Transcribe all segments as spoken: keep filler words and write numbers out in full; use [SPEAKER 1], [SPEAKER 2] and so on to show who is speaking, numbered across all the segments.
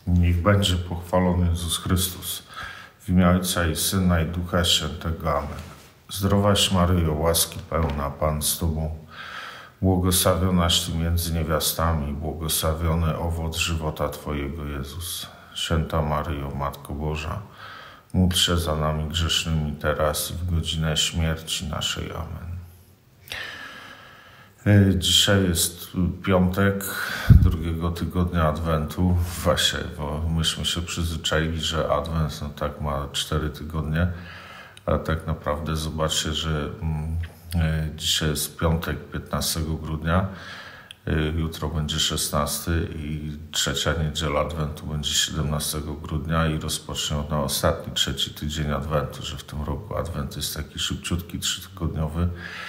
[SPEAKER 1] Niech będzie pochwalony Jezus Chrystus. W imię Ojca i Syna i Ducha Świętego. Amen. Zdrowaś Maryjo, łaski pełna, Pan z Tobą, błogosławionaś Ty między niewiastami, błogosławiony owoc żywota Twojego, Jezus. Święta Maryjo, Matko Boża, módl się za nami grzesznymi teraz i w godzinę śmierci naszej. Amen. Dzisiaj jest piątek drugiego tygodnia Adwentu. Właśnie, bo myśmy się przyzwyczaili, że Adwent no tak ma cztery tygodnie, ale tak naprawdę zobaczcie, że mm, dzisiaj jest piątek piętnastego grudnia, jutro będzie szesnasty i trzecia niedziela Adwentu będzie siedemnastego grudnia i rozpocznie na ostatni, trzeci tydzień Adwentu, że w tym roku Adwent jest taki szybciutki, trzytygodniowy.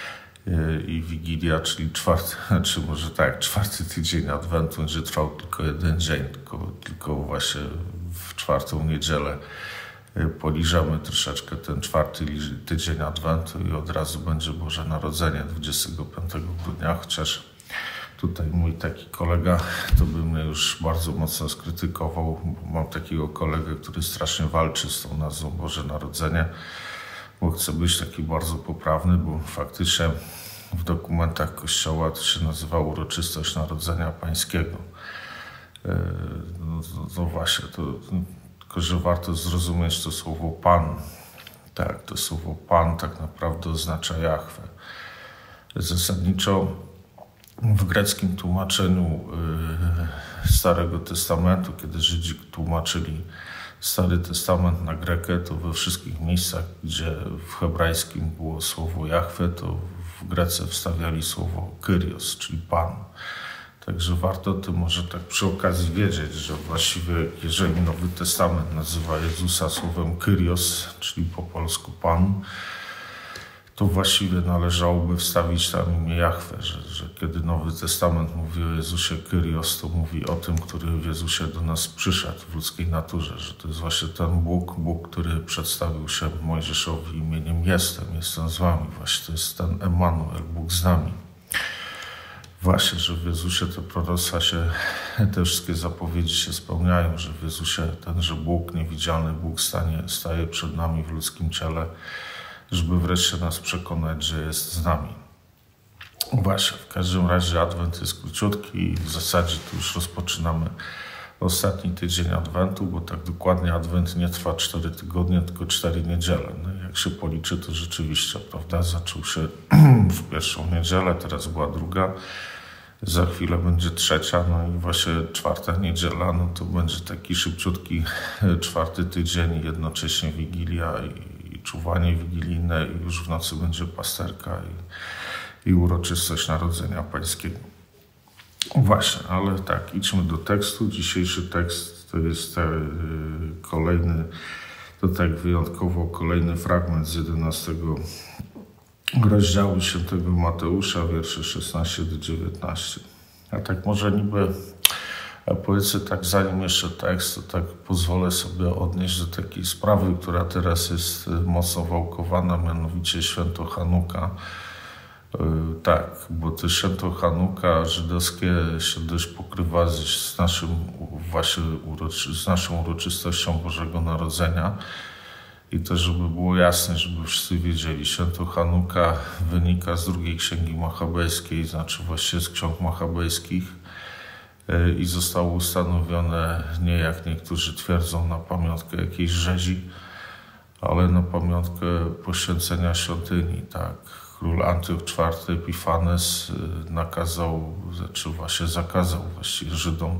[SPEAKER 1] I Wigilia, czyli czwarty, czy może tak, czwarty tydzień Adwentu będzie trwał tylko jeden dzień, tylko, tylko właśnie w czwartą niedzielę poliżamy troszeczkę ten czwarty tydzień Adwentu i od razu będzie Boże Narodzenie dwudziestego piątego grudnia, chociaż tutaj mój taki kolega to by mnie już bardzo mocno skrytykował, bo mam takiego kolegę, który strasznie walczy z tą nazwą Boże Narodzenie, bo chcę być taki bardzo poprawny, bo faktycznie w dokumentach Kościoła to się nazywa uroczystość Narodzenia Pańskiego. No, no właśnie, to, tylko że warto zrozumieć to słowo Pan. Tak, to słowo Pan tak naprawdę oznacza Jahwe. Zasadniczo w greckim tłumaczeniu Starego Testamentu, kiedy Żydzi tłumaczyli Stary Testament na grekę, to we wszystkich miejscach, gdzie w hebrajskim było słowo Jahwe, to w Grece wstawiali słowo Kyrios, czyli Pan. Także warto o tym może tak przy okazji wiedzieć, że właściwie jeżeli Nowy Testament nazywa Jezusa słowem Kyrios, czyli po polsku Pan, to właściwie należałoby wstawić tam imię Jahwe, że, że kiedy Nowy Testament mówi o Jezusie Kyrios, to mówi o tym, który w Jezusie do nas przyszedł w ludzkiej naturze, że to jest właśnie ten Bóg, Bóg, który przedstawił się Mojżeszowi imieniem Jestem, jestem z wami. Właśnie to jest ten Emanuel, Bóg z nami. Właśnie, że w Jezusie te proroctwa się, te wszystkie zapowiedzi się spełniają, że w Jezusie tenże Bóg, niewidzialny Bóg stanie, staje przed nami w ludzkim ciele, żeby wreszcie nas przekonać, że jest z nami. Właśnie, w każdym razie Adwent jest króciutki i w zasadzie tu już rozpoczynamy ostatni tydzień Adwentu, bo tak dokładnie Adwent nie trwa cztery tygodnie, tylko cztery niedziele. No jak się policzy, to rzeczywiście, prawda, zaczął się w pierwszą niedzielę, teraz była druga, za chwilę będzie trzecia, no i właśnie czwarta niedziela, no to będzie taki szybciutki czwarty tydzień, jednocześnie Wigilia i czuwanie wigilijne i już w nocy będzie pasterka i, i uroczystość Narodzenia Pańskiego. Właśnie, ale tak, idźmy do tekstu. Dzisiejszy tekst to jest e, kolejny, to tak wyjątkowo kolejny fragment z jedenastego rozdziału świętego Mateusza, wiersze szesnaście do dziewiętnastu. A tak może niby, a powiedzmy tak, zanim jeszcze tekst, to tak pozwolę sobie odnieść do takiej sprawy, która teraz jest mocno wałkowana, mianowicie święto Chanuka. Tak, bo to święto Chanuka żydowskie się dość pokrywa z, naszym, właśnie uroczy, z naszą uroczystością Bożego Narodzenia. I to, żeby było jasne, żeby wszyscy wiedzieli, święto Chanuka wynika z drugiej księgi machabejskiej, znaczy właściwie z ksiąg machabejskich i zostało ustanowione nie jak niektórzy twierdzą na pamiątkę jakiejś rzezi, ale na pamiątkę poświęcenia świątyni, tak. Król Antioch czwarty Epifanes nakazał, znaczy właśnie zakazał właściwie Żydom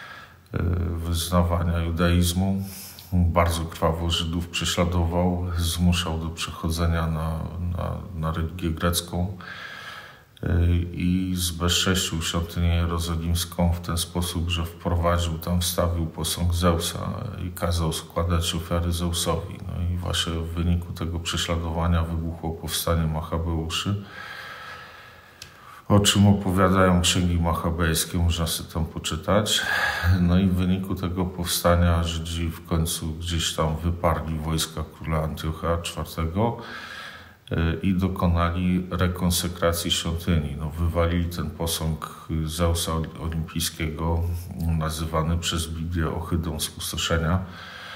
[SPEAKER 1] wyznawania judaizmu. Bardzo krwawo Żydów prześladował, zmuszał do przechodzenia na, na, na religię grecką i zbezcześcił świątynię jerozolimską w ten sposób, że wprowadził tam, wstawił posąg Zeusa i kazał składać ofiary Zeusowi. No i właśnie w wyniku tego prześladowania wybuchło powstanie Machabeuszy, o czym opowiadają księgi machabejskie, można sobie tam poczytać. No i w wyniku tego powstania Żydzi w końcu gdzieś tam wyparli wojska króla Antiocha czwartego i dokonali rekonsekracji świątyni. No, wywalili ten posąg Zeusa Olimpijskiego, nazywany przez Biblię ohydą spustoszenia.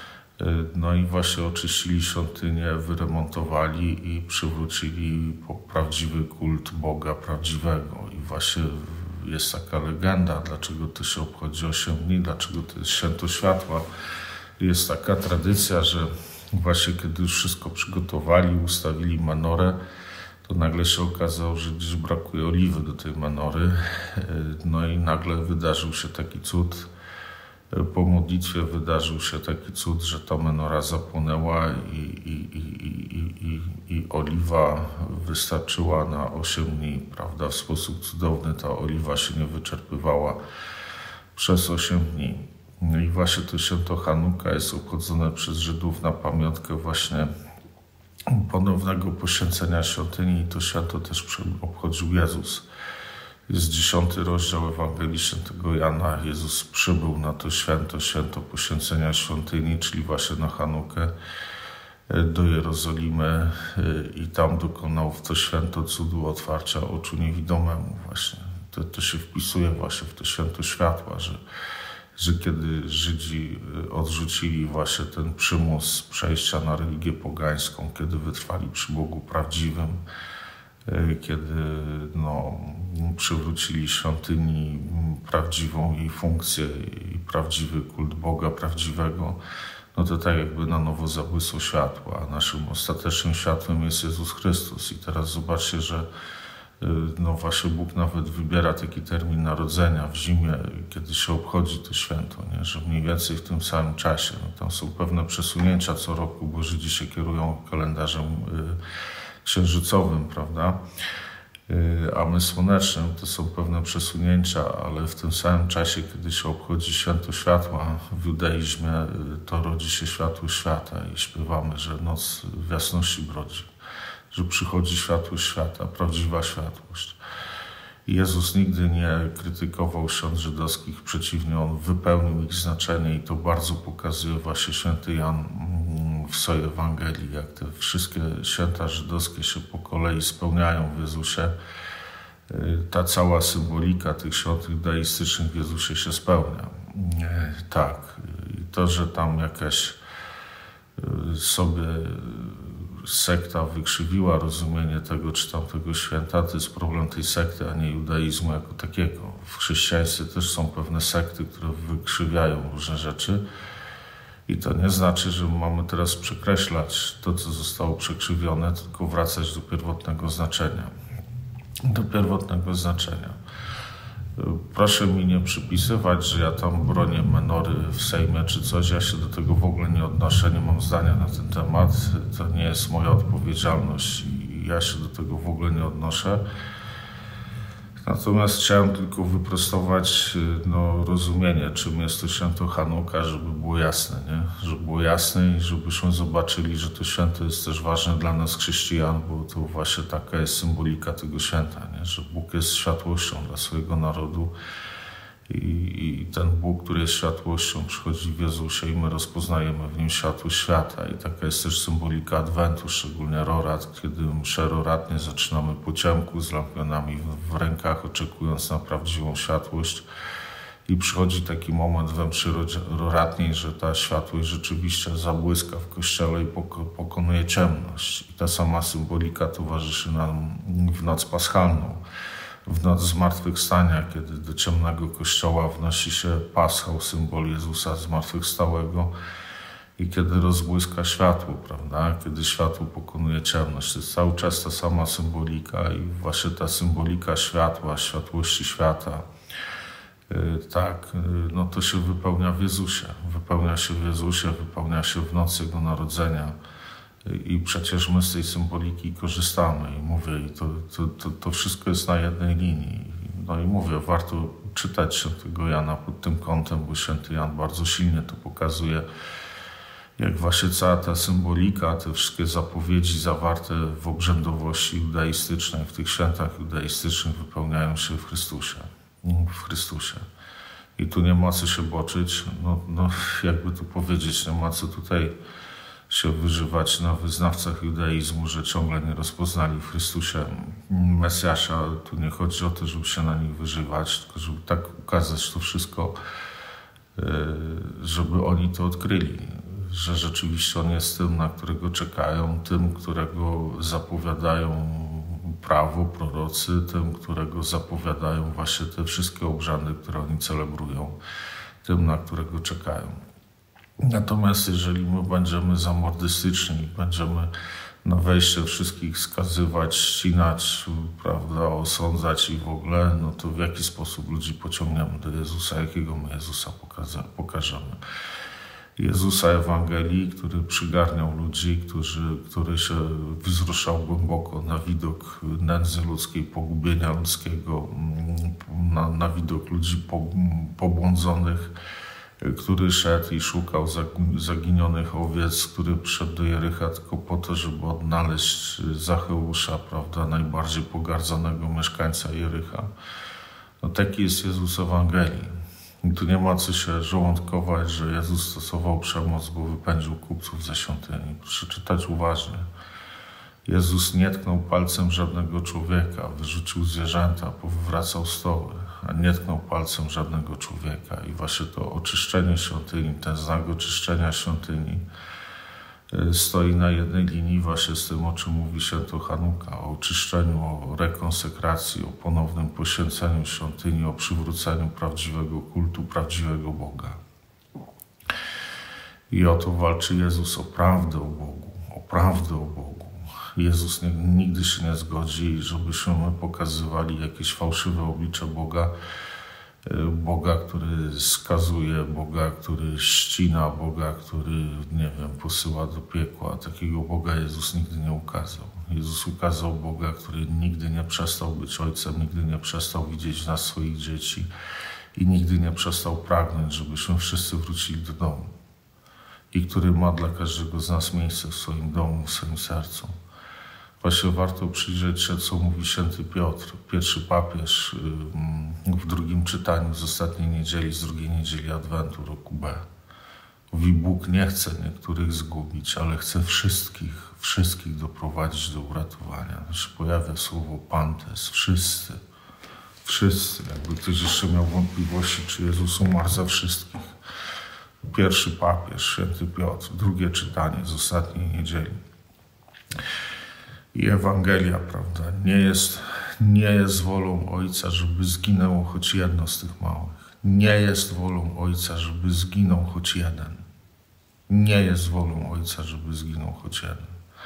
[SPEAKER 1] No i właśnie oczyścili świątynię, wyremontowali i przywrócili prawdziwy kult Boga prawdziwego. I właśnie jest taka legenda, dlaczego to się obchodzi osiem dni, dlaczego to jest święto światła. Jest taka tradycja, że właśnie kiedy już wszystko przygotowali, ustawili menorę, to nagle się okazało, że gdzieś brakuje oliwy do tej menory. No i nagle wydarzył się taki cud. Po modlitwie wydarzył się taki cud, że ta menora zapłonęła i, i, i, i, i, i oliwa wystarczyła na osiem dni, prawda? W sposób cudowny ta oliwa się nie wyczerpywała przez osiem dni. No i właśnie to święto Chanuka jest obchodzone przez Żydów na pamiątkę właśnie ponownego poświęcenia świątyni i to święto też obchodził Jezus. Jest dziesiąty rozdział Ewangelii Świętego Jana. Jezus przybył na to święto, święto poświęcenia świątyni, czyli właśnie na Chanukę, do Jerozolimy i tam dokonał w to święto cudu otwarcia oczu niewidomemu właśnie. To, to się wpisuje właśnie w to święto światła, że, że kiedy Żydzi odrzucili właśnie ten przymus przejścia na religię pogańską, kiedy wytrwali przy Bogu prawdziwym, kiedy no, przywrócili świątyni prawdziwą jej funkcję i prawdziwy kult Boga prawdziwego, no to tak jakby na nowo zabłysło światło, a naszym ostatecznym światłem jest Jezus Chrystus. I teraz zobaczcie, że no właśnie Bóg nawet wybiera taki termin narodzenia w zimie, kiedy się obchodzi to święto, nie? Że mniej więcej w tym samym czasie. No, tam są pewne przesunięcia co roku, bo Żydzi się kierują kalendarzem księżycowym, prawda? A my słonecznym, to są pewne przesunięcia, ale w tym samym czasie, kiedy się obchodzi święto światła w judaizmie, to rodzi się światło świata i śpiewamy, że noc w jasności brodzi, że przychodzi światło świata, prawdziwa światłość. I Jezus nigdy nie krytykował świąt żydowskich, przeciwnie, On wypełnił ich znaczenie i to bardzo pokazuje właśnie święty Jan w swojej Ewangelii, jak te wszystkie święta żydowskie się po kolei spełniają w Jezusie. Ta cała symbolika tych świąt judaistycznych w Jezusie się spełnia. Tak, i to, że tam jakaś sobie sekta wykrzywiła rozumienie tego czy tamtego święta, to jest problem tej sekty, a nie judaizmu jako takiego. W chrześcijaństwie też są pewne sekty, które wykrzywiają różne rzeczy i to nie znaczy, że mamy teraz przekreślać to, co zostało przekrzywione, tylko wracać do pierwotnego znaczenia. Do pierwotnego znaczenia. Proszę mi nie przypisywać, że ja tam bronię menory w Sejmie czy coś. Ja się do tego w ogóle nie odnoszę, nie mam zdania na ten temat. To nie jest moja odpowiedzialność i ja się do tego w ogóle nie odnoszę. Natomiast chciałem tylko wyprostować no, rozumienie, czym jest to święto Chanuka, żeby było jasne, nie? Żeby było jasne i żebyśmy zobaczyli, że to święto jest też ważne dla nas chrześcijan, bo to właśnie taka jest symbolika tego święta, nie? Że Bóg jest światłością dla swojego narodu i, i ten Bóg, który jest światłością, przychodzi w Jezusie i my rozpoznajemy w Nim światło świata i taka jest też symbolika Adwentu, szczególnie rorat, kiedy mszę roratnie zaczynamy po ciemku z lampionami w, w rękach, oczekując na prawdziwą światłość i przychodzi taki moment we mszy roratniej, że ta światłość rzeczywiście zabłyska w Kościele i pokonuje ciemność i ta sama symbolika towarzyszy nam w noc paschalną. W noc zmartwychwstania, kiedy do ciemnego kościoła wnosi się paschał, symbol Jezusa zmartwychwstałego i kiedy rozbłyska światło, prawda? Kiedy światło pokonuje ciemność. To jest cały czas ta sama symbolika i właśnie ta symbolika światła, światłości świata, yy, tak, yy, no to się wypełnia w Jezusie. Wypełnia się w Jezusie, wypełnia się w nocy Jego Narodzenia. I przecież my z tej symboliki korzystamy i mówię, i to, to, to, to wszystko jest na jednej linii. No i mówię, warto czytać świętego Jana pod tym kątem, bo święty Jan bardzo silnie to pokazuje, jak właśnie cała ta symbolika, te wszystkie zapowiedzi zawarte w obrzędowości judaistycznej, w tych świętach judaistycznych wypełniają się w Chrystusie. W Chrystusie. I tu nie ma co się boczyć, no, no jakby tu powiedzieć, nie ma co tutaj się wyżywać na wyznawcach judaizmu, że ciągle nie rozpoznali w Chrystusie Mesjasza. Tu nie chodzi o to, żeby się na nich wyżywać, tylko żeby tak ukazać to wszystko, żeby oni to odkryli, że rzeczywiście On jest tym, na którego czekają, tym, którego zapowiadają prawo, prorocy, tym, którego zapowiadają właśnie te wszystkie obrzędy, które oni celebrują, tym, na którego czekają. Natomiast jeżeli my będziemy zamordystyczni, będziemy na wejście wszystkich skazywać, ścinać, prawda, osądzać i w ogóle, no to w jaki sposób ludzi pociągniemy do Jezusa, jakiego my Jezusa pokażemy. Jezusa Ewangelii, który przygarniał ludzi, którzy, który się wzruszał głęboko na widok nędzy ludzkiej, pogubienia ludzkiego, na, na widok ludzi pobłądzonych, który szedł i szukał zaginionych owiec, który przyszedł do Jericha tylko po to, żeby odnaleźć Zacheusza, prawda, najbardziej pogardzonego mieszkańca Jericha. No taki jest Jezus Ewangelii. I tu nie ma co się żołądkować, że Jezus stosował przemoc, bo wypędził kupców ze świątyni. Proszę czytać uważnie. Jezus nie tknął palcem żadnego człowieka, wyrzucił zwierzęta, powywracał stoły, a nie tknął palcem żadnego człowieka. I właśnie to oczyszczenie świątyni, ten znak oczyszczenia świątyni stoi na jednej linii właśnie z tym, o czym mówi święto Chanuka, o oczyszczeniu, o rekonsekracji, o ponownym poświęceniu świątyni, o przywróceniu prawdziwego kultu, prawdziwego Boga. I o to walczy Jezus, o prawdę o Bogu, o prawdę o Bogu. Jezus nie, nigdy się nie zgodzi, żebyśmy my pokazywali jakieś fałszywe oblicze Boga, Boga, który skazuje, Boga, który ścina, Boga, który, nie wiem, posyła do piekła. Takiego Boga Jezus nigdy nie ukazał. Jezus ukazał Boga, który nigdy nie przestał być Ojcem, nigdy nie przestał widzieć nas, swoich dzieci i nigdy nie przestał pragnąć, żebyśmy wszyscy wrócili do domu. I który ma dla każdego z nas miejsce w swoim domu, w swoim sercu. Właśnie warto przyjrzeć się, co mówi święty Piotr, pierwszy papież w drugim czytaniu z ostatniej niedzieli, z drugiej niedzieli Adwentu roku B. Mówi, Bóg nie chce niektórych zgubić, ale chce wszystkich, wszystkich doprowadzić do uratowania. Znaczy pojawia słowo pantes, wszyscy, wszyscy. Jakby ktoś jeszcze miał wątpliwości, czy Jezus umarł za wszystkich. Pierwszy papież, święty Piotr, drugie czytanie z ostatniej niedzieli. I Ewangelia, prawda, nie jest, nie jest wolą Ojca, żeby zginęło choć jedno z tych małych. Nie jest wolą Ojca, żeby zginął choć jeden. Nie jest wolą Ojca, żeby zginął choć jeden.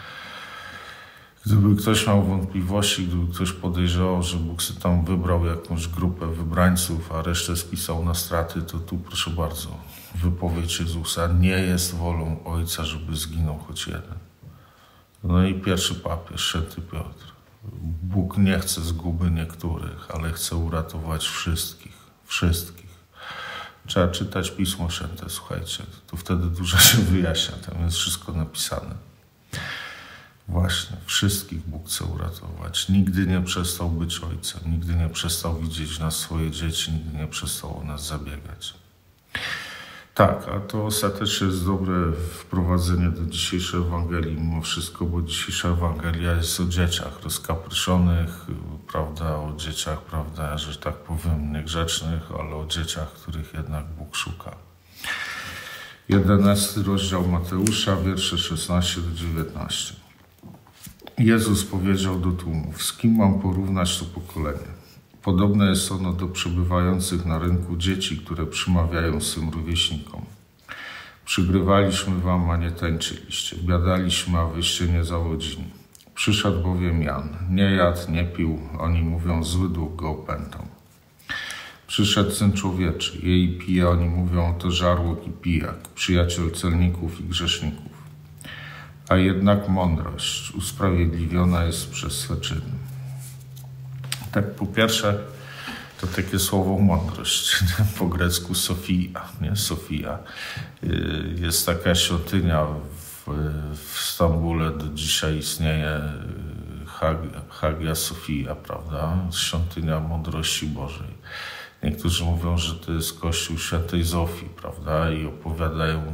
[SPEAKER 1] Gdyby ktoś miał wątpliwości, gdyby ktoś podejrzewał, że Bóg sobie tam wybrał jakąś grupę wybrańców, a resztę spisał na straty, to tu proszę bardzo, wypowiedź Jezusa, nie jest wolą Ojca, żeby zginął choć jeden. No i pierwszy papież, święty Piotr. Bóg nie chce zguby niektórych, ale chce uratować wszystkich. Wszystkich. Trzeba czytać Pismo Święte, słuchajcie. To wtedy dużo się wyjaśnia. Tam jest wszystko napisane. Właśnie, wszystkich Bóg chce uratować. Nigdy nie przestał być Ojcem. Nigdy nie przestał widzieć nas swoje dzieci. Nigdy nie przestał o nas zabiegać. Tak, a to ostatecznie jest dobre wprowadzenie do dzisiejszej Ewangelii mimo wszystko, bo dzisiejsza Ewangelia jest o dzieciach rozkapryszonych, prawda, o dzieciach, prawda, że tak powiem, niegrzecznych, ale o dzieciach, których jednak Bóg szuka. jedenasty rozdział Mateusza, wiersze szesnaście do dziewiętnastu. Jezus powiedział do tłumów, z kim mam porównać to pokolenie? Podobne jest ono do przebywających na rynku dzieci, które przymawiają swym rówieśnikom. Przygrywaliśmy wam, a nie tańczyliście. Biadaliśmy, a wyście nie zawodzili. Przyszedł bowiem Jan. Nie jadł, nie pił. Oni mówią, zły duch go opętał. Przyszedł Syn Człowieczy. Je i pije. Oni mówią, to żarłok i pijak, przyjaciel celników i grzeszników. A jednak mądrość usprawiedliwiona jest przez swe czyny. Tak, po pierwsze, to takie słowo mądrość, po grecku Sofia, nie? Sofia. Jest taka świątynia w, w Stambule, do dzisiaj istnieje Hagia, Hagia Sofia, prawda? Świątynia mądrości Bożej. Niektórzy mówią, że to jest kościół świętej Zofii, prawda? I opowiadają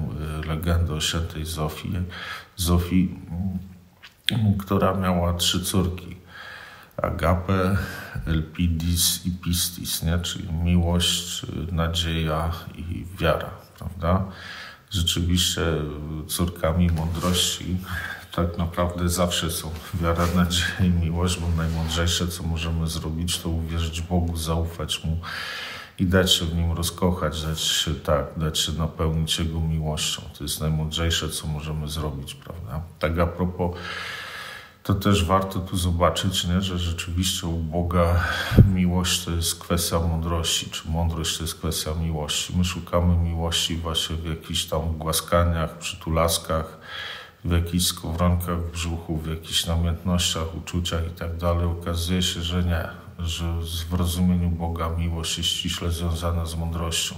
[SPEAKER 1] legendę o świętej Zofii, Zofii, która miała trzy córki. Agapę, Elpidis i Pistis, nie? Czyli miłość, nadzieja i wiara, prawda? Rzeczywiście córkami mądrości tak naprawdę zawsze są wiara, nadzieja i miłość, bo najmądrzejsze, co możemy zrobić, to uwierzyć Bogu, zaufać Mu i dać się w Nim rozkochać, dać się tak, dać się napełnić Jego miłością. To jest najmądrzejsze, co możemy zrobić, prawda? Tak a propos, to też warto tu zobaczyć, nie? Że rzeczywiście u Boga miłość to jest kwestia mądrości, czy mądrość to jest kwestia miłości. My szukamy miłości właśnie w jakichś tam głaskaniach, przytulaskach, w jakichś skowronkach w brzuchu, w jakichś namiętnościach, uczuciach i tak dalej. Okazuje się, że nie, że w rozumieniu Boga miłość jest ściśle związana z mądrością.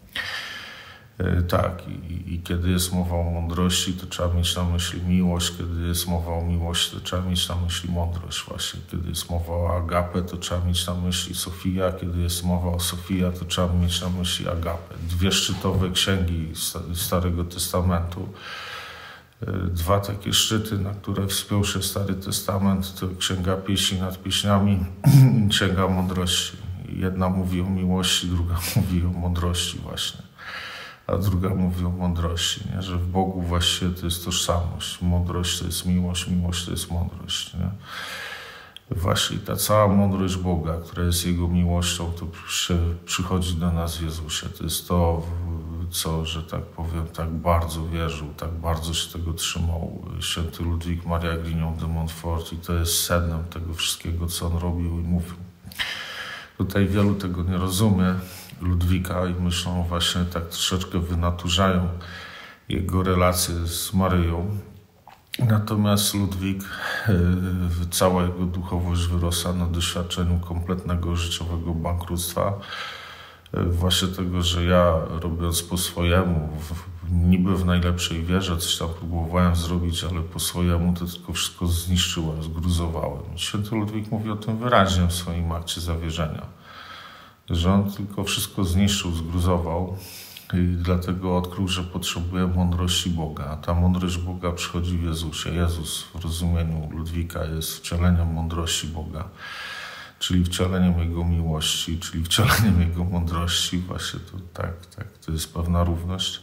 [SPEAKER 1] Tak, i, i kiedy jest mowa o mądrości, to trzeba mieć na myśli miłość, kiedy jest mowa o miłości, to trzeba mieć na myśli mądrość właśnie. Kiedy jest mowa o agapę, to trzeba mieć na myśli Sofia, kiedy jest mowa o Sofia, to trzeba mieć na myśli agapę. Dwie szczytowe księgi Starego Testamentu, dwa takie szczyty, na które wspiął się Stary Testament, to Księga Pieśni nad Pieśniami i Księga Mądrości. Jedna mówi o miłości, druga mówi o mądrości właśnie. A druga mówi o mądrości, nie? Że w Bogu właściwie to jest tożsamość. Mądrość to jest miłość, miłość to jest mądrość. Nie? Właśnie ta cała mądrość Boga, która jest Jego miłością, to przy, przychodzi do nas w Jezusie. To jest to, co, że tak powiem, tak bardzo wierzył, tak bardzo się tego trzymał święty Ludwik Maria Grignon de Montfort i to jest sednem tego wszystkiego, co on robił i mówił. Tutaj wielu tego nie rozumie, Ludwika, i myślą właśnie tak troszeczkę wynaturzają jego relacje z Maryją. Natomiast Ludwik, cała jego duchowość wyrosła na doświadczeniu kompletnego życiowego bankructtwa. Właśnie tego, że ja robiąc po swojemu, niby w najlepszej wierze, coś tam próbowałem zrobić, ale po swojemu to tylko wszystko zniszczyłem, zgruzowałem. Święty Ludwik mówi o tym wyraźnie w swoim akcie zawierzenia, że on tylko wszystko zniszczył, zgruzował i dlatego odkrył, że potrzebuje mądrości Boga. A ta mądrość Boga przychodzi w Jezusie. Jezus w rozumieniu Ludwika jest wcieleniem mądrości Boga, czyli wcieleniem Jego miłości, czyli wcieleniem Jego mądrości. Właśnie to tak, tak, to jest pewna równość.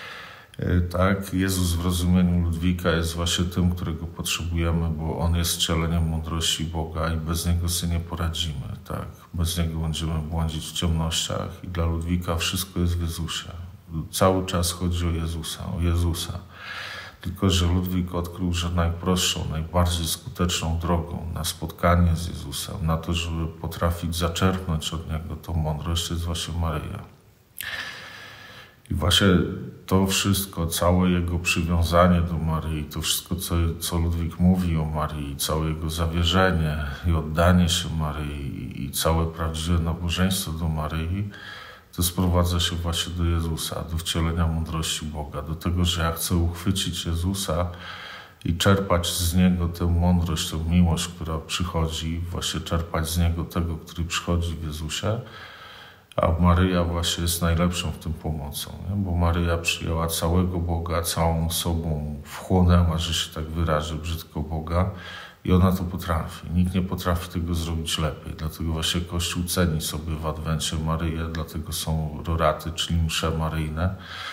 [SPEAKER 1] Tak, Jezus w rozumieniu Ludwika jest właśnie tym, którego potrzebujemy, bo On jest wcieleniem mądrości Boga i bez Niego sobie nie poradzimy. Tak, bez Niego będziemy błądzić w ciemnościach i dla Ludwika wszystko jest w Jezusie. Cały czas chodzi o Jezusa, o Jezusa. Tylko że Ludwik odkrył, że najprostszą, najbardziej skuteczną drogą na spotkanie z Jezusem, na to, żeby potrafić zaczerpnąć od Niego tą mądrość, to jest właśnie Maryja. I właśnie to wszystko, całe jego przywiązanie do Maryi, to wszystko, co, co Ludwik mówi o Maryi, całe jego zawierzenie i oddanie się Maryi i całe prawdziwe nabożeństwo do Maryi, to sprowadza się właśnie do Jezusa, do wcielenia mądrości Boga, do tego, że ja chcę uchwycić Jezusa i czerpać z Niego tę mądrość, tę miłość, która przychodzi, właśnie czerpać z Niego tego, który przychodzi w Jezusie. A Maryja właśnie jest najlepszą w tym pomocą, nie? Bo Maryja przyjęła całego Boga, całą sobą wchłonęła, że się tak wyrażę, brzydko Boga i ona to potrafi. Nikt nie potrafi tego zrobić lepiej. Dlatego właśnie Kościół ceni sobie w Adwencie Maryję, dlatego są roraty, czyli msze maryjne.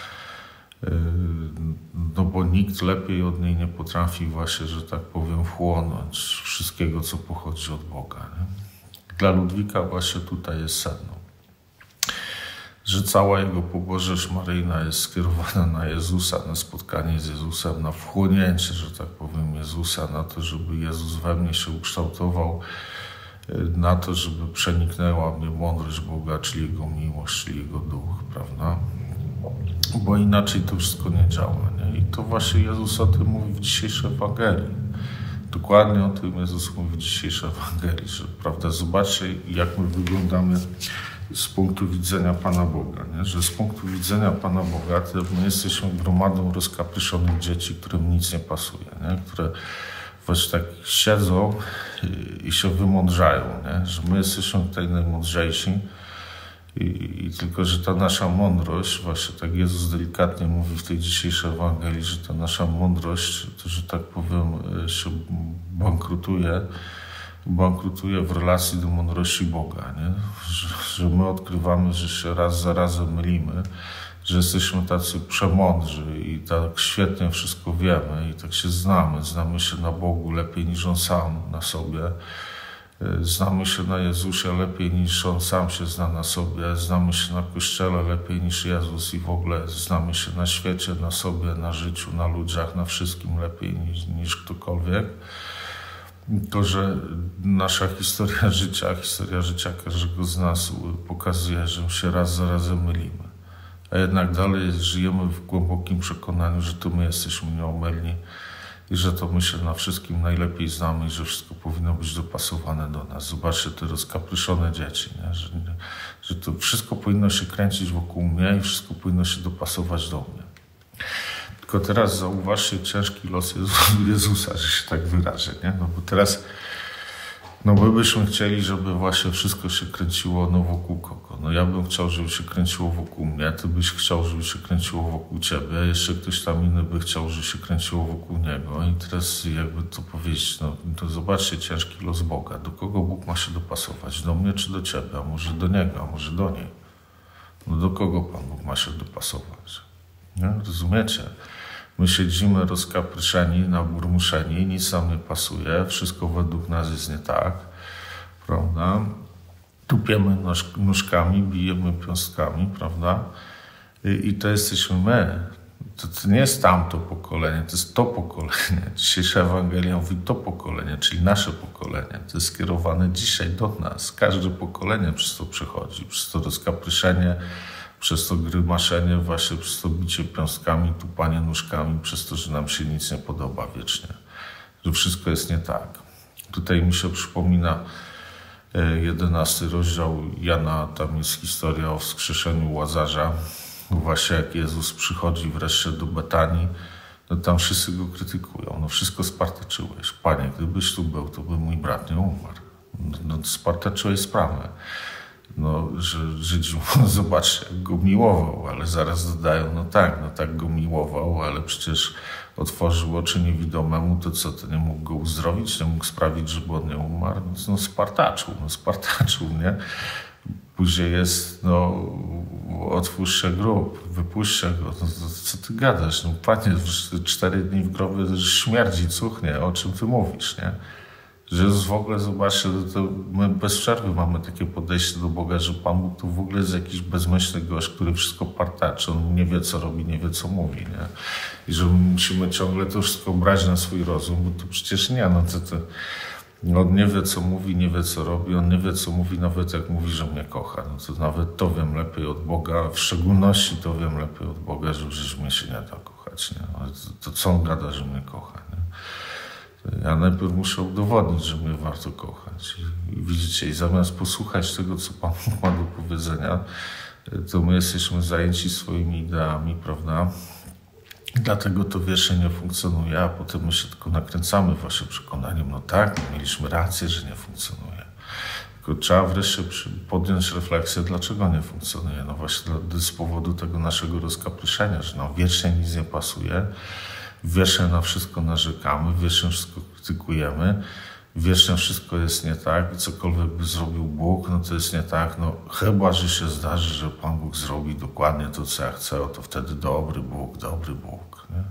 [SPEAKER 1] No bo nikt lepiej od niej nie potrafi właśnie, że tak powiem, wchłonąć wszystkiego, co pochodzi od Boga. Nie? Dla Ludwika właśnie tutaj jest sedno, że cała jego pobożność maryjna jest skierowana na Jezusa, na spotkanie z Jezusem, na wchłonięcie, że tak powiem, Jezusa, na to, żeby Jezus we mnie się ukształtował, na to, żeby przeniknęła mnie mądrość Boga, czyli Jego miłość, czyli Jego duch, prawda? Bo inaczej to wszystko nie działa, nie? I to właśnie Jezus o tym mówi w dzisiejszej Ewangelii. Dokładnie o tym Jezus mówi w dzisiejszej Ewangelii, że, prawda, zobaczcie, jak my wyglądamy z punktu widzenia Pana Boga, nie? Że z punktu widzenia Pana Boga to my jesteśmy gromadą rozkapryszonych dzieci, którym nic nie pasuje, nie? Które właśnie tak siedzą i, i się wymądrzają, nie? Że my jesteśmy tutaj najmądrzejsi I, I tylko, że ta nasza mądrość, właśnie tak Jezus delikatnie mówi w tej dzisiejszej Ewangelii, że ta nasza mądrość, to, że tak powiem, się bankrutuje, bankrutuje w relacji do mądrości Boga, nie? Że, że my odkrywamy, że się raz za razem mylimy, że jesteśmy tacy przemądrzy i tak świetnie wszystko wiemy i tak się znamy, znamy się na Bogu lepiej niż On sam na sobie. Znamy się na Jezusie lepiej niż On sam się zna na sobie, znamy się na Kościele lepiej niż Jezus i w ogóle znamy się na świecie, na sobie, na życiu, na ludziach, na wszystkim lepiej niż, niż ktokolwiek. To, że nasza historia życia, historia życia każdego z nas pokazuje, że się raz za razem mylimy. A jednak dalej żyjemy w głębokim przekonaniu, że to my jesteśmy nieomylni i że to my się na wszystkim najlepiej znamy i że wszystko powinno być dopasowane do nas. Zobaczcie te rozkapryszone dzieci, nie? Że, nie, że to wszystko powinno się kręcić wokół mnie i wszystko powinno się dopasować do mnie. Tylko teraz zauważcie ciężki los Jezusa, że się tak wyrażę, nie? No bo teraz, no my byśmy chcieli, żeby właśnie wszystko się kręciło no wokół kogo. No ja bym chciał, żeby się kręciło wokół mnie, ty byś chciał, żeby się kręciło wokół ciebie, jeszcze ktoś tam inny by chciał, żeby się kręciło wokół niego. I teraz jakby to powiedzieć, no to zobaczcie ciężki los Boga. Do kogo Bóg ma się dopasować? Do mnie czy do ciebie? A może do niego, a może do niej? No do kogo Pan Bóg ma się dopasować? Nie? Rozumiecie? My siedzimy rozkapryszeni, naburmuszeni, nic nam nie pasuje, wszystko według nas jest nie tak, prawda? Tupiemy nóż, nóżkami, bijemy piąstkami, prawda? I, I to jesteśmy my. To, to nie jest tamto pokolenie, to jest to pokolenie. Dzisiejsza Ewangelia mówi to pokolenie, czyli nasze pokolenie. To jest skierowane dzisiaj do nas. Każde pokolenie przez to przechodzi, przez to rozkapryszenie, przez to grymaszenie, właśnie przez to bicie piąstkami, tupanie nóżkami, przez to, że nam się nic nie podoba wiecznie. Że wszystko jest nie tak. Tutaj mi się przypomina jedenasty rozdział Jana, tam jest historia o wskrzeszeniu Łazarza. Właśnie jak Jezus przychodzi wreszcie do Betanii, no tam wszyscy go krytykują. No wszystko spartaczyłeś. Panie, gdybyś tu był, to by mój brat nie umarł. No spartaczyłeś sprawę. No, że Żydzi mówią, zobaczcie, jak go miłował, ale zaraz dodają, no tak, no tak go miłował, ale przecież otworzył oczy niewidomemu, to co, to nie mógł go uzdrowić, nie mógł sprawić, żeby on nie umarł? No spartaczył, no spartaczył, nie? Później jest, no, otwórzcie grób, wypuśćcie go, no, co ty gadasz? No Panie, cztery dni w grobie śmierdzi, cuchnie, o czym ty mówisz, nie? Że Jezus w ogóle, zobaczcie, to my bez przerwy mamy takie podejście do Boga, że Pan Bóg to w ogóle jest jakiś bezmyślny gość, który wszystko partaczy, on nie wie, co robi, nie wie, co mówi, nie? I że musimy ciągle to wszystko brać na swój rozum, bo to przecież nie, no to, to on nie wie, co mówi, nie wie, co robi, on nie wie, co mówi, nawet jak mówi, że mnie kocha, no to nawet to wiem lepiej od Boga, w szczególności to wiem lepiej od Boga, że przecież mnie się nie da kochać, nie? Ale to, to co on gada, że mnie kocha, nie? Ja najpierw muszę udowodnić, że mnie warto kochać. I, i widzicie, i zamiast posłuchać tego, co Pan ma do powiedzenia, to my jesteśmy zajęci swoimi ideami, prawda? Dlatego to wiersze nie funkcjonuje, a potem my się tylko nakręcamy właśnie przekonaniem, no tak, mieliśmy rację, że nie funkcjonuje. Tylko trzeba wreszcie podjąć refleksję, dlaczego nie funkcjonuje. No właśnie z powodu tego naszego rozkapryszenia, że nam wiecznie nic nie pasuje, wiecznie na wszystko narzekamy, wiecznie wszystko krytykujemy, wiecznie wszystko jest nie tak i cokolwiek by zrobił Bóg, no to jest nie tak, no chyba, że się zdarzy, że Pan Bóg zrobi dokładnie to, co ja chcę, to wtedy dobry Bóg, dobry Bóg, nie?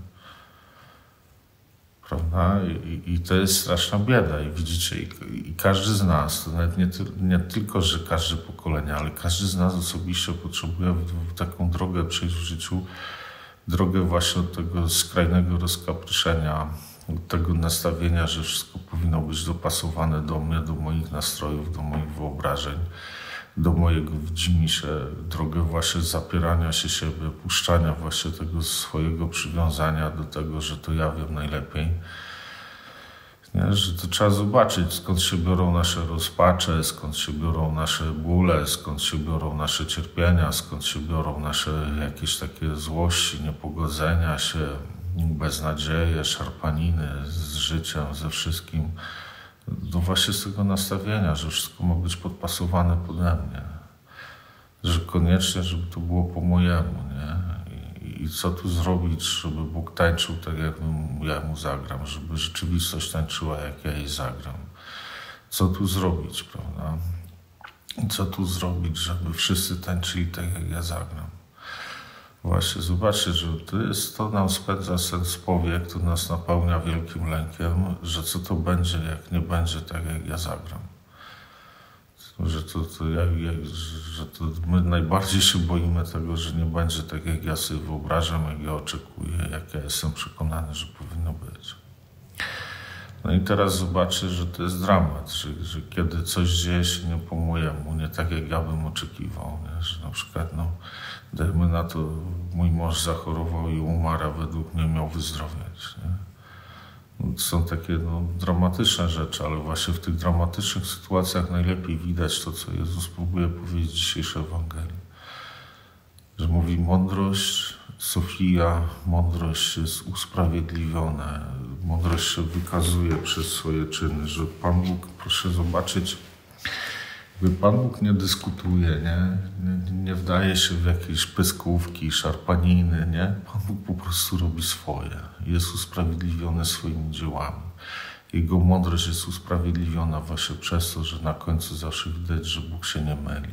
[SPEAKER 1] Prawda? I, i to jest straszna bieda i widzicie, i, i każdy z nas, to nawet nie, nie tylko, że każde pokolenie, ale każdy z nas osobiście potrzebuje w, w taką drogę przejść w życiu, drogę właśnie od tego skrajnego rozkapryszenia, od tego nastawienia, że wszystko powinno być dopasowane do mnie, do moich nastrojów, do moich wyobrażeń, do mojego widzimisię, drogę właśnie zapierania się siebie, puszczania właśnie tego swojego przywiązania do tego, że to ja wiem najlepiej. Nie? Że to trzeba zobaczyć, skąd się biorą nasze rozpacze, skąd się biorą nasze bóle, skąd się biorą nasze cierpienia, skąd się biorą nasze jakieś takie złości, niepogodzenia się, beznadzieje, szarpaniny z życiem, ze wszystkim. No właśnie z tego nastawienia, że wszystko ma być podpasowane pode mnie. że koniecznie, żeby to było po mojemu, nie? I, i co tu zrobić, żeby Bóg tańczył tak, jak ja mu zagram, żeby rzeczywistość tańczyła, jak ja jej zagram. Co tu zrobić, prawda? I co tu zrobić, żeby wszyscy tańczyli tak, jak ja zagram. Właśnie, zobaczcie, że to jest, to nam spędza sens powiek, to nas napełnia wielkim lękiem, że co to będzie, jak nie będzie tak, jak ja zagram. Że to, to, jak, jak, że to my najbardziej się boimy tego, że nie będzie tak, jak ja sobie wyobrażam, jak ja oczekuję, jak ja jestem przekonany, że powinno być. No i teraz zobaczę, że to jest dramat, że, że kiedy coś dzieje się nie po mojemu, nie tak, jak ja bym oczekiwał, nie? Że na przykład, no, dajmy na to, mój mąż zachorował i umarł, a według mnie miał wyzdrowieć, nie? To są takie no, dramatyczne rzeczy, ale właśnie w tych dramatycznych sytuacjach najlepiej widać to, co Jezus próbuje powiedzieć w dzisiejszej Ewangelii. Że mówi mądrość, Sofia, mądrość jest usprawiedliwiona, mądrość się wykazuje przez swoje czyny, że Pan Bóg, proszę zobaczyć, jakby Pan Bóg nie dyskutuje, nie? Nie, nie wdaje się w jakieś pyskówki, szarpaniny, nie? Pan Bóg po prostu robi swoje. Jest usprawiedliwiony swoimi dziełami. Jego mądrość jest usprawiedliwiona właśnie przez to, że na końcu zawsze widać, że Bóg się nie myli.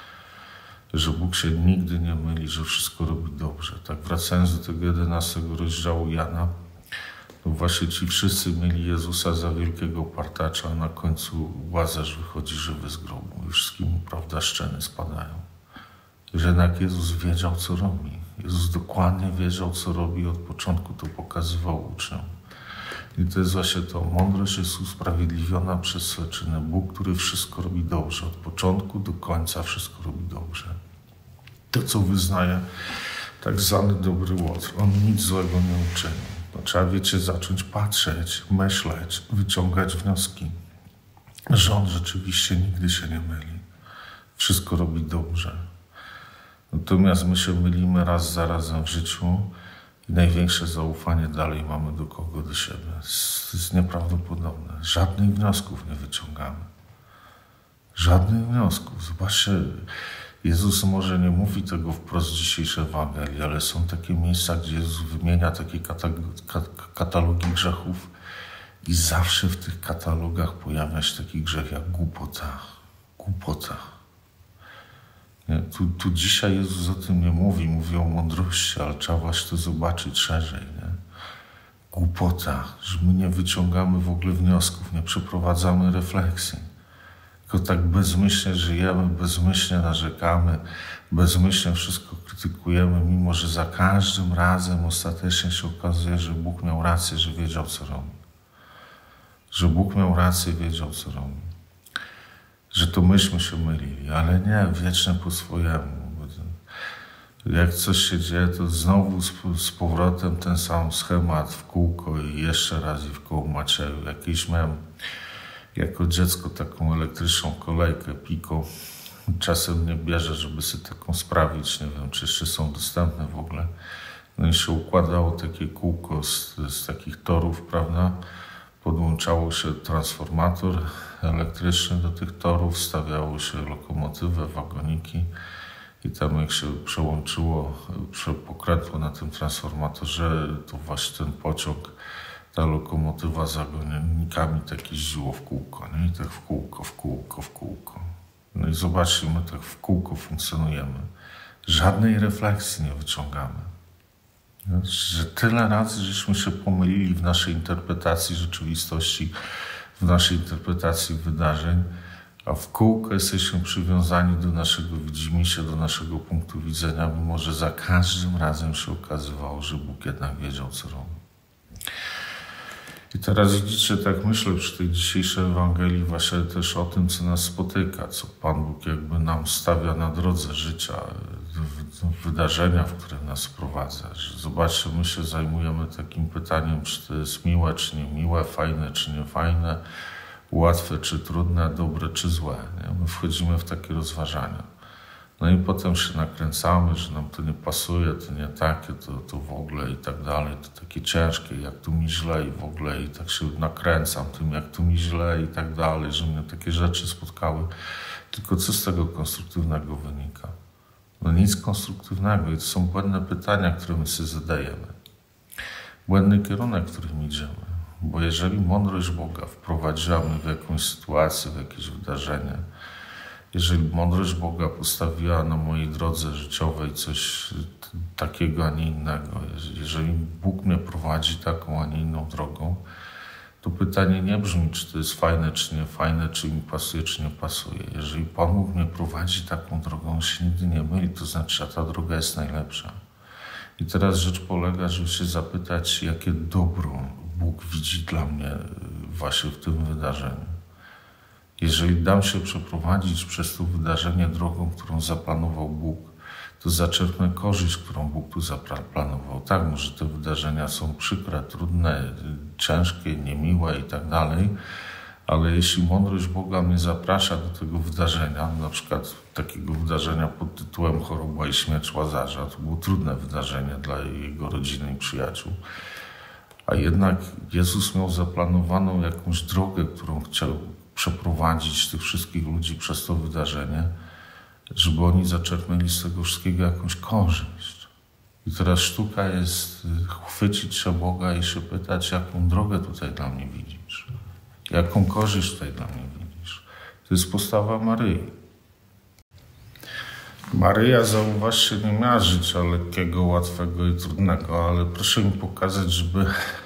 [SPEAKER 1] Że Bóg się nigdy nie myli, że wszystko robi dobrze. Tak wracając do tego jedenastego rozdziału Jana, no właśnie ci wszyscy mieli Jezusa za wielkiego partacza, a na końcu Łazarz wychodzi żywy z grobu i wszystkim, prawda, szczeny spadają. Że jednak Jezus wiedział, co robi. Jezus dokładnie wiedział, co robi, od początku to pokazywał uczniom. I to jest właśnie to, mądrość jest usprawiedliwiona przez swoje czyny. Bóg, który wszystko robi dobrze, od początku do końca wszystko robi dobrze. To, co wyznaje tak zwany dobry łotr, on nic złego nie uczynił. No, trzeba, wiecie, zacząć patrzeć, myśleć, wyciągać wnioski, że on rzeczywiście nigdy się nie myli. Wszystko robi dobrze. Natomiast my się mylimy raz za razem w życiu i największe zaufanie dalej mamy do kogo? Do siebie. To jest nieprawdopodobne. Żadnych wniosków nie wyciągamy. Żadnych wniosków. Zobaczcie, Jezus może nie mówi tego wprost w dzisiejszej Ewangelii, ale są takie miejsca, gdzie Jezus wymienia takie katalogi grzechów i zawsze w tych katalogach pojawia się taki grzech jak głupota. Głupota. Nie? Tu, tu dzisiaj Jezus o tym nie mówi, mówi o mądrości, ale trzeba właśnie to zobaczyć szerzej. Nie? Głupota, że my nie wyciągamy w ogóle wniosków, nie przeprowadzamy refleksji. Tylko tak bezmyślnie żyjemy, bezmyślnie narzekamy, bezmyślnie wszystko krytykujemy, mimo że za każdym razem ostatecznie się okazuje, że Bóg miał rację, że wiedział, co robi. Że Bóg miał rację, wiedział, co robi. Że to myśmy się mylili, ale nie, wiecznie po swojemu. Jak coś się dzieje, to znowu z, z powrotem ten sam schemat w kółko i jeszcze raz i w koło Macieju. Jakieś miałem jako dziecko taką elektryczną kolejkę Pico. Czasem mnie bierze, żeby sobie taką sprawić. Nie wiem, czy jeszcze są dostępne w ogóle. No i się układało takie kółko z, z takich torów, prawda? Podłączało się transformator elektryczny do tych torów, stawiało się lokomotywę, wagoniki i tam jak się przełączyło, pokrętło na tym transformatorze, to właśnie ten pociąg, ta lokomotywa z wagonikami tak jeździło w kółko, nie? I tak w kółko, w kółko, w kółko. No i zobaczcie, my tak w kółko funkcjonujemy. Żadnej refleksji nie wyciągamy. Że tyle razy żeśmy się pomylili w naszej interpretacji rzeczywistości, w naszej interpretacji wydarzeń, a w kółko jesteśmy przywiązani do naszego widzimisię, do naszego punktu widzenia, mimo że za każdym razem się okazywało, że Bóg jednak wiedział, co robi. I teraz widzicie, tak myślę przy tej dzisiejszej Ewangelii właśnie też o tym, co nas spotyka, co Pan Bóg jakby nam stawia na drodze życia, wydarzenia, w które nas wprowadza. Zobaczcie, my się zajmujemy takim pytaniem, czy to jest miłe, czy nie miłe, fajne, czy nie fajne, łatwe, czy trudne, dobre, czy złe. Nie? My wchodzimy w takie rozważania. No i potem się nakręcamy, że nam to nie pasuje, to nie takie, to, to w ogóle i tak dalej, to takie ciężkie, jak tu mi źle i w ogóle i tak się nakręcam tym, jak tu mi źle i tak dalej, że mnie takie rzeczy spotkały. Tylko co z tego konstruktywnego wynika? No nic konstruktywnego i to są błędne pytania, które my sobie zadajemy. Błędny kierunek, w którym idziemy. Bo jeżeli mądrość Boga wprowadzamy w jakąś sytuację, w jakieś wydarzenie, jeżeli mądrość Boga postawiła na mojej drodze życiowej coś takiego, a nie innego, jeżeli Bóg mnie prowadzi taką, a nie inną drogą, to pytanie nie brzmi, czy to jest fajne, czy nie fajne, czy mi pasuje, czy nie pasuje. Jeżeli Pan Bóg mnie prowadzi taką drogą, on się nigdy nie myli, to znaczy, że ta droga jest najlepsza. I teraz rzecz polega, żeby się zapytać, jakie dobro Bóg widzi dla mnie właśnie w tym wydarzeniu. Jeżeli dam się przeprowadzić przez to wydarzenie drogą, którą zaplanował Bóg, to zaczerpnę korzyść, którą Bóg tu zaplanował. Tak, może te wydarzenia są przykre, trudne, ciężkie, niemiłe i tak dalej, ale jeśli mądrość Boga mnie zaprasza do tego wydarzenia, na przykład takiego wydarzenia pod tytułem Choroba i śmierć Łazarza, to było trudne wydarzenie dla jego rodziny i przyjaciół, a jednak Jezus miał zaplanowaną jakąś drogę, którą chciał przeprowadzić tych wszystkich ludzi przez to wydarzenie, żeby oni zaczerpnęli z tego wszystkiego jakąś korzyść. I teraz sztuka jest chwycić się Boga i się pytać, jaką drogę tutaj dla mnie widzisz? Jaką korzyść tutaj dla mnie widzisz? To jest postawa Maryi. Maryja, zauważcie, nie miała życia lekkiego, łatwego i trudnego, ale proszę mi pokazać, żeby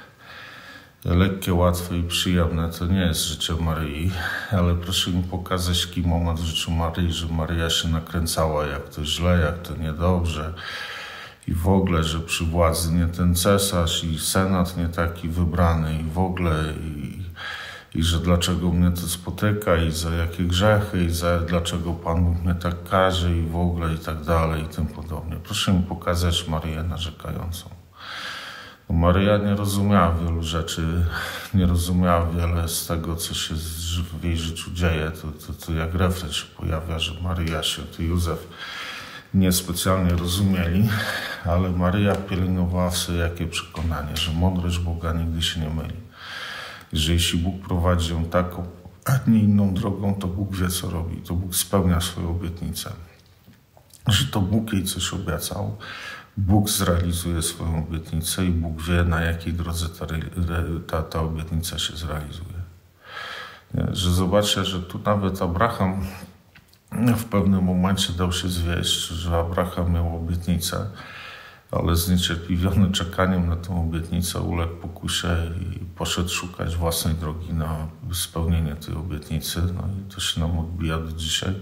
[SPEAKER 1] lekkie, łatwe i przyjemne to nie jest życie Maryi, ale proszę mi pokazać taki moment w życiu Maryi, że Maryja się nakręcała, jak to źle, jak to niedobrze i w ogóle, że przy władzy nie ten cesarz i senat nie taki wybrany i w ogóle i, i że dlaczego mnie to spotyka i za jakie grzechy i za dlaczego Pan Bóg mnie tak każe i w ogóle i tak dalej i tym podobnie. Proszę mi pokazać Maryję narzekającą. Maryja nie rozumiała wielu rzeczy, nie rozumiała wiele z tego, co się w jej życiu dzieje. To, to, to jak refren się pojawia, że Maryja, święty Józef niespecjalnie rozumieli, ale Maryja pielęgnowała w sobie jakie przekonanie, że mądrość Boga nigdy się nie myli. I że jeśli Bóg prowadzi ją taką, a nie inną drogą, to Bóg wie, co robi. To Bóg spełnia swoją obietnicę. Że to Bóg jej coś obiecał, Bóg zrealizuje swoją obietnicę i Bóg wie, na jakiej drodze ta, ta, ta obietnica się zrealizuje. Nie? Że zobaczcie, że tu nawet Abraham w pewnym momencie dał się zwieść, że Abraham miał obietnicę, ale zniecierpliwiony czekaniem na tę obietnicę uległ pokusie i poszedł szukać własnej drogi na spełnienie tej obietnicy. No i to się nam odbija do dzisiaj.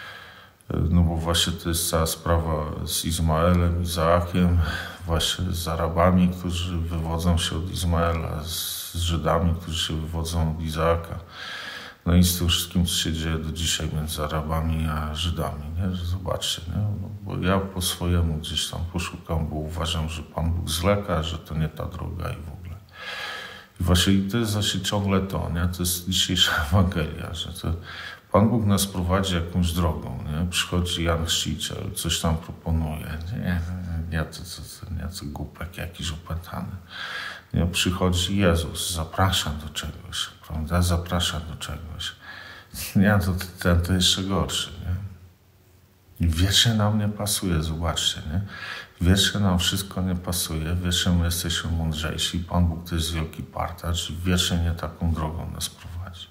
[SPEAKER 1] No bo właśnie to jest cała sprawa z Izmaelem, Izaakiem, właśnie z Arabami, którzy wywodzą się od Izmaela, z Żydami, którzy się wywodzą od Izaaka. No i z tym wszystkim, co się dzieje do dzisiaj między Arabami a Żydami, nie? Że zobaczcie, nie? No bo ja po swojemu gdzieś tam poszukam, bo uważam, że Pan Bóg zleka, że to nie ta droga i w ogóle. I właśnie to jest właśnie ciągle to, nie? To jest dzisiejsza Ewangelia, że to Pan Bóg nas prowadzi jakąś drogą, nie? Przychodzi Jan Chrzciciel, coś tam proponuje, nie? Nie, to, to, nie, to głupek jakiś opętany. Nie? Przychodzi Jezus, zaprasza do czegoś, prawda? Zaprasza do czegoś. Nie, to ten to jeszcze gorszy, nie? I wiecznie nam nie pasuje, zobaczcie, nie? Wiecznie nam wszystko nie pasuje, wiecznie my jesteśmy mądrzejsi, Pan Bóg to jest wielki partacz i wiecznie nie taką drogą nas prowadzi.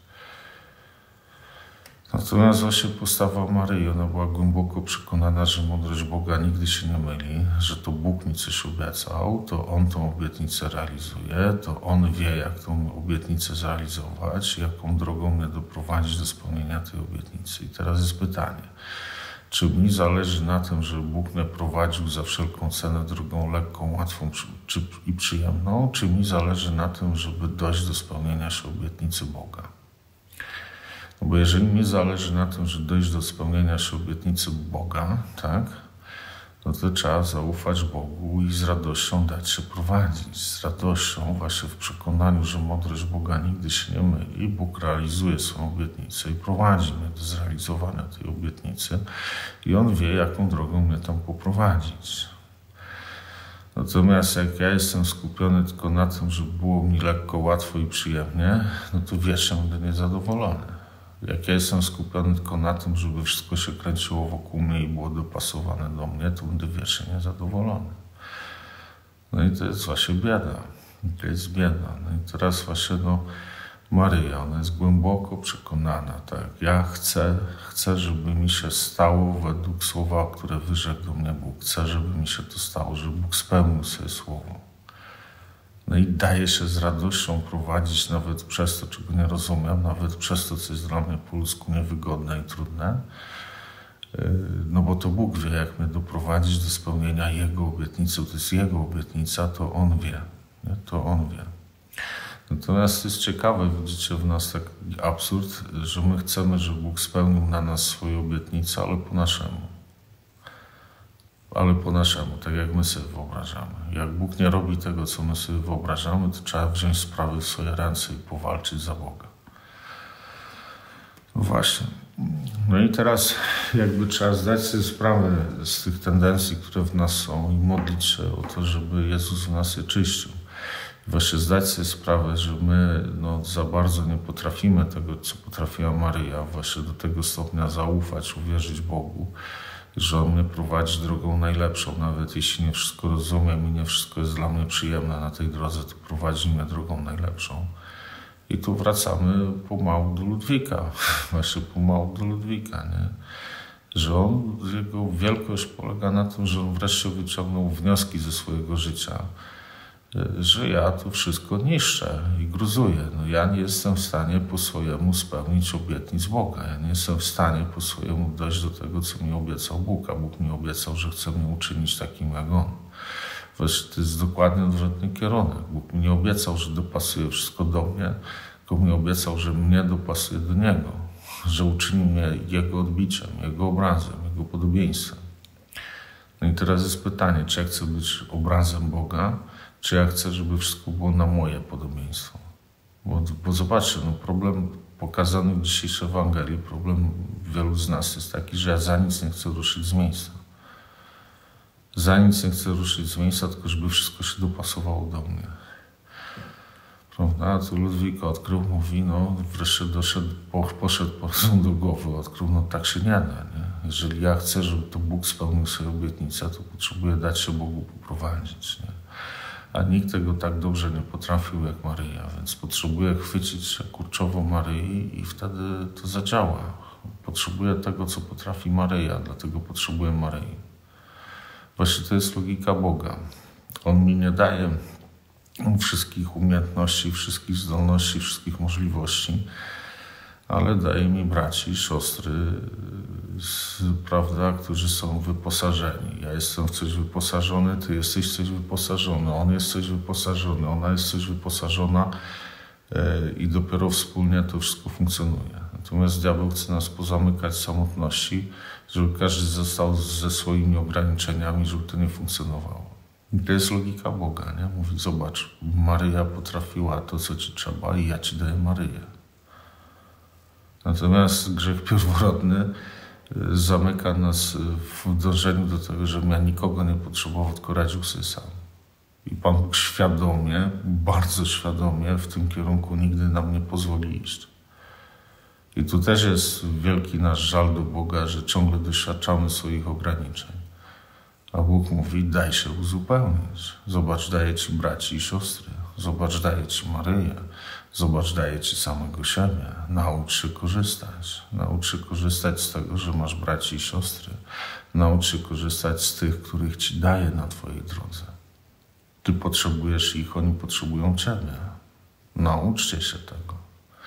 [SPEAKER 1] Natomiast właśnie postawa Maryi, ona była głęboko przekonana, że mądrość Boga nigdy się nie myli, że to Bóg mi coś obiecał, to On tą obietnicę realizuje, to On wie, jak tą obietnicę zrealizować, jaką drogą mnie doprowadzić do spełnienia tej obietnicy. I teraz jest pytanie, czy mi zależy na tym, żeby Bóg mnie prowadził za wszelką cenę drogą lekką, łatwą czy, i przyjemną, czy mi zależy na tym, żeby dojść do spełnienia się obietnicy Boga? No bo jeżeli mi zależy na tym, żeby dojść do spełnienia się obietnicy Boga, tak, no to trzeba zaufać Bogu i z radością dać się prowadzić. Z radością właśnie w przekonaniu, że mądrość Boga nigdy się nie myli. Bóg realizuje swoją obietnicę i prowadzi mnie do zrealizowania tej obietnicy i On wie, jaką drogą mnie tam poprowadzić. Natomiast jak ja jestem skupiony tylko na tym, żeby było mi lekko, łatwo i przyjemnie, no to wiecznie będę niezadowolony. Jak ja jestem skupiony tylko na tym, żeby wszystko się kręciło wokół mnie i było dopasowane do mnie, to będę wiecznie niezadowolony. No i to jest właśnie bieda. To jest bieda. No i teraz właśnie no, Maryja, ona jest głęboko przekonana, tak. Ja chcę, chcę, żeby mi się stało według słowa, które wyrzekł do mnie Bóg. Chcę, żeby mi się to stało, żeby Bóg spełnił swoje słowo. No i daje się z radością prowadzić nawet przez to, czego nie rozumiem, nawet przez to, co jest dla mnie po ludzku niewygodne i trudne. No bo to Bóg wie, jak mnie doprowadzić do spełnienia Jego obietnicy. To jest Jego obietnica, to On wie. Nie? To On wie. Natomiast jest ciekawe, widzicie w nas taki absurd, że my chcemy, żeby Bóg spełnił na nas swoje obietnice, ale po naszemu. Ale po naszemu, tak jak my sobie wyobrażamy. Jak Bóg nie robi tego, co my sobie wyobrażamy, to trzeba wziąć sprawy w swoje ręce i powalczyć za Boga. No właśnie. No i teraz jakby trzeba zdać sobie sprawę z tych tendencji, które w nas są i modlić się o to, żeby Jezus w nas je czyścił. Właśnie zdać sobie sprawę, że my no, za bardzo nie potrafimy tego, co potrafiła Maryja, właśnie do tego stopnia zaufać, uwierzyć Bogu, że On mnie prowadzi drogą najlepszą, nawet jeśli nie wszystko rozumiem i nie wszystko jest dla mnie przyjemne na tej drodze, to prowadzi mnie drogą najlepszą. I tu wracamy pomału do Ludwika, właśnie pomału do Ludwika, nie? Że on, jego wielkość polega na tym, że on wreszcie wyciągnął wnioski ze swojego życia, że ja to wszystko niszczę i gruzuję. No ja nie jestem w stanie po swojemu spełnić obietnic Boga. Ja nie jestem w stanie po swojemu dojść do tego, co mi obiecał Bóg, a Bóg mi obiecał, że chce mnie uczynić takim jak On. Właśnie to jest dokładnie odwrotny kierunek. Bóg mi nie obiecał, że dopasuje wszystko do mnie, tylko mi obiecał, że mnie dopasuje do Niego, że uczyni mnie Jego odbiciem, Jego obrazem, Jego podobieństwem. No i teraz jest pytanie, czy ja chcę być obrazem Boga, czy ja chcę, żeby wszystko było na moje podobieństwo. Bo, bo zobaczcie, no problem pokazany w dzisiejszej Ewangelii, problem wielu z nas jest taki, że ja za nic nie chcę ruszyć z miejsca. Za nic nie chcę ruszyć z miejsca, tylko żeby wszystko się dopasowało do mnie. Prawda? A tu Ludwik odkrył, mówi, no wreszcie doszedł, poszedł po prostu do głowy, odkrył, no tak się nie da. Nie? Jeżeli ja chcę, żeby to Bóg spełnił swoje obietnice, to potrzebuję dać się Bogu poprowadzić. Nie? A nikt tego tak dobrze nie potrafił jak Maryja, więc potrzebuję chwycić się kurczowo Maryi i wtedy to zadziała. Potrzebuję tego, co potrafi Maryja, dlatego potrzebuję Maryi. Właśnie to jest logika Boga. On mi nie daje wszystkich umiejętności, wszystkich zdolności, wszystkich możliwości, ale daje mi braci i siostry, prawda, którzy są wyposażeni. Ja jestem w coś wyposażony, ty jesteś w coś wyposażony, on jest w coś wyposażony, ona jest w coś wyposażona i dopiero wspólnie to wszystko funkcjonuje. Natomiast diabeł chce nas pozamykać w samotności, żeby każdy został ze swoimi ograniczeniami, żeby to nie funkcjonowało. I to jest logika Boga, nie? Mówi, zobacz, Maryja potrafiła to, co ci trzeba i ja ci daję Maryję. Natomiast grzech pierworodny zamyka nas w dążeniu do tego, żebym ja nikogo nie potrzebował, tylko radził sobie sam. I Pan Bóg świadomie, bardzo świadomie w tym kierunku nigdy nam nie pozwoli iść. I tu też jest wielki nasz żal do Boga, że ciągle doświadczamy swoich ograniczeń. A Bóg mówi, daj się uzupełnić. Zobacz, daję ci braci i siostry. Zobacz, daję ci Maryję. Zobacz, daję ci samego siebie. Naucz się korzystać. Naucz się korzystać z tego, że masz braci i siostry. Naucz się korzystać z tych, których ci daję na twojej drodze. Ty potrzebujesz ich, oni potrzebują ciebie. Nauczcie się tego.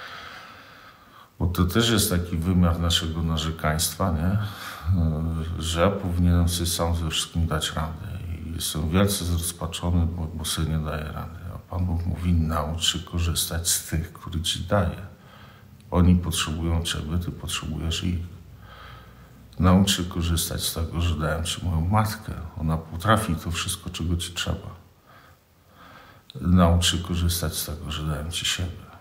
[SPEAKER 1] Bo to też jest taki wymiar naszego narzekaństwa, nie? Że ja powinienem sobie sam ze wszystkim dać radę. I jestem wielce zrozpaczony, bo, bo sobie nie daję rady. A Pan Bóg mówi, naucz się korzystać z tych, których ci daje. Oni potrzebują ciebie, ty potrzebujesz ich. Naucz się korzystać z tego, że dałem ci moją matkę. Ona potrafi to wszystko, czego ci trzeba. Naucz się korzystać z tego, że dałem ci siebie.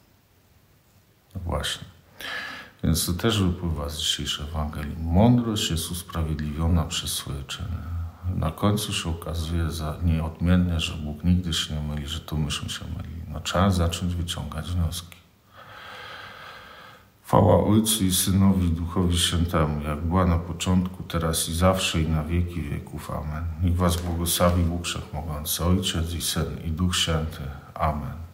[SPEAKER 1] No właśnie. Więc to też wypływa z dzisiejszej Ewangelii. Mądrość jest usprawiedliwiona przez swoje czyny. Na końcu się okazuje za nieodmiennie, że Bóg nigdy się nie myli, że to myśmy się mylili. No, trzeba zacząć wyciągać wnioski. Chwała Ojcu i Synowi i Duchowi Świętemu, jak była na początku, teraz i zawsze, i na wieki wieków. Amen. Niech was błogosławi Bóg Wszechmogący, Ojciec i Syn i Duch Święty. Amen.